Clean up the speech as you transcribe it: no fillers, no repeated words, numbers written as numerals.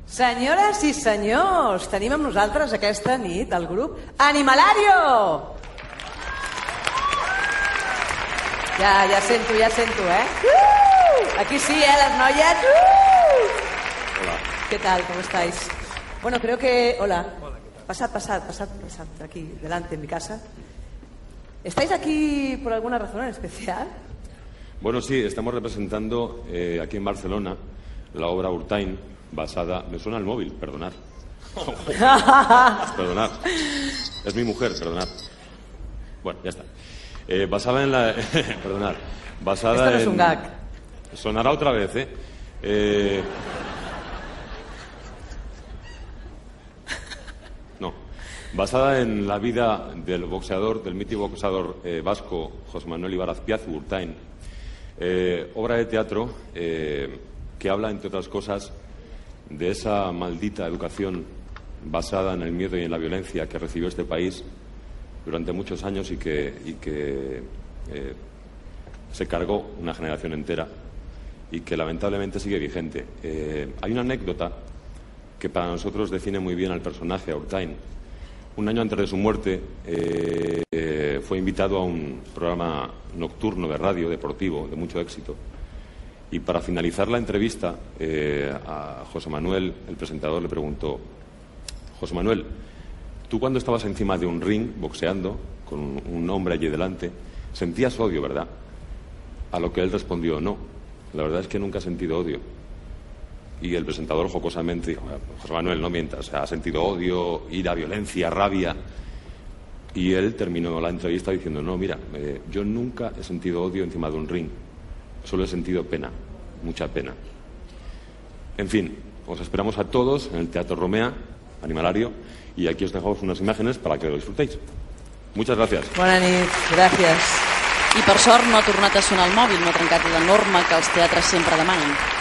Senyores i senyors, tenim amb nosaltres aquesta nit el grup Animalario! Ja sento, Aquí sí, las noies. Hola. ¿Qué tal? ¿Cómo estáis? Bueno, creo que... Hola. Pasad, aquí, delante, en mi casa. ¿Estáis aquí por alguna razón en especial? Bueno, sí, estamos representando aquí en Barcelona la obra Urtain, basada... Me suena el móvil, perdonad. Perdonad. Es mi mujer, perdonad. Bueno, ya está. Basada en la... perdonad. Basada Esto no es en... un gag. Sonará otra vez, ¿eh? No. Basada en la vida del boxeador, del mítico boxeador vasco José Manuel Ibar Azpiazu, Urtain. Obra de teatro que habla, entre otras cosas, de esa maldita educación basada en el miedo y en la violencia que recibió este país durante muchos años y que se cargó una generación entera y que lamentablemente sigue vigente. Hay una anécdota que para nosotros define muy bien al personaje, a Urtain. Un año antes de su muerte fue invitado a un programa nocturno de radio deportivo de mucho éxito, y para finalizar la entrevista a José Manuel, el presentador, le preguntó: José Manuel, tú cuando estabas encima de un ring boxeando con un hombre allí delante, sentías odio, ¿verdad? A lo que él respondió: no, la verdad es que nunca he sentido odio. Y el presentador jocosamente dijo: José Manuel, no mientas, ha sentido odio, ira, violencia, rabia. Y él terminó la entrevista diciendo: no, mira, yo nunca he sentido odio encima de un ring, solo he sentido pena, mucha pena. En fin, os esperamos a todos en el Teatro Romea, Animalario, y aquí os dejamos unas imágenes para que lo disfrutéis. Muchas gracias. Bona nit, gràcies. I per sort no ha tornat a sonar el mòbil, no ha trencat la norma que els teatres sempre demanen.